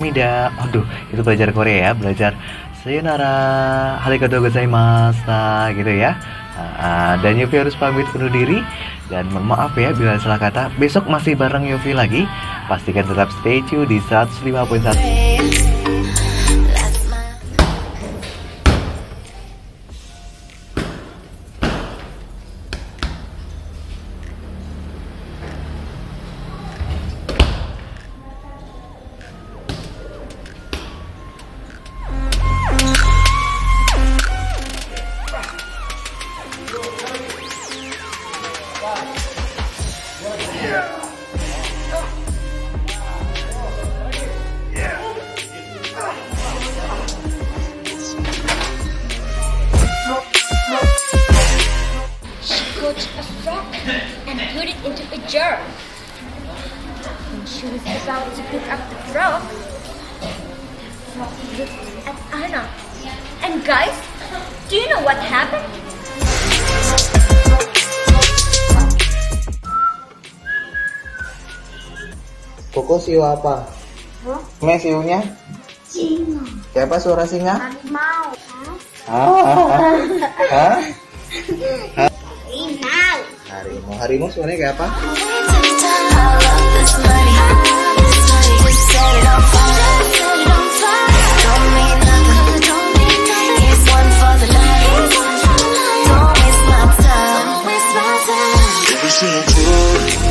Mida, aduh, itu belajar Korea ya, belajar sayonara, arigatou gozaimasu, nah, gitu ya. Dan Yofi harus pamit undur diri dan mohon maaf ya bila salah kata. Besok masih bareng Yofi lagi. Pastikan tetap stay tune di 105.1. A frog and put it into a jar. When she was about to pick up the frog, frog looked at Anna. And guys, do you know what happened? Koko siu apa? Me siunya? Singa. Kayak apa suara singa? Harimau. Hah? Harimau. Harimau. Harimau suaranya kayak apa? Every single time